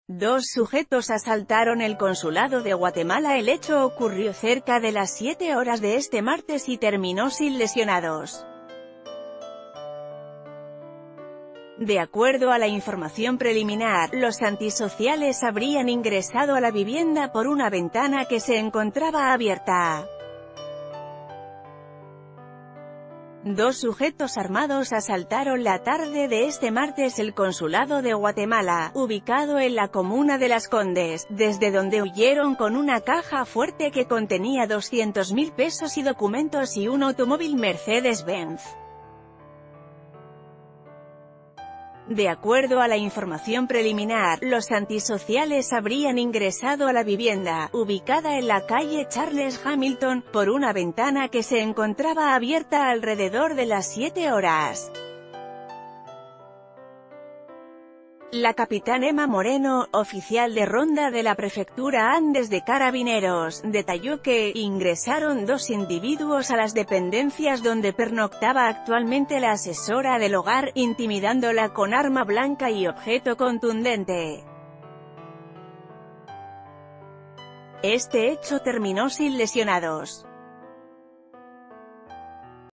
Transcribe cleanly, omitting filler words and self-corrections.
Dos sujetos asaltaron el consulado de Guatemala. El hecho ocurrió cerca de las 7 horas de este martes y terminó sin lesionados. De acuerdo a la información preliminar, los antisociales habrían ingresado a la vivienda por una ventana que se encontraba abierta. Dos sujetos armados asaltaron la tarde de este martes el consulado de Guatemala, ubicado en la comuna de Las Condes, desde donde huyeron con una caja fuerte que contenía 200.000 pesos y documentos y un automóvil Mercedes-Benz. De acuerdo a la información preliminar, los antisociales habrían ingresado a la vivienda, ubicada en la calle Charles Hamilton, por una ventana que se encontraba abierta alrededor de las 7 horas. La capitán Emma Moreno, oficial de ronda de la prefectura Andes de Carabineros, detalló que ingresaron dos individuos a las dependencias donde pernoctaba actualmente la asesora del hogar, intimidándola con arma blanca y objeto contundente. Este hecho terminó sin lesionados.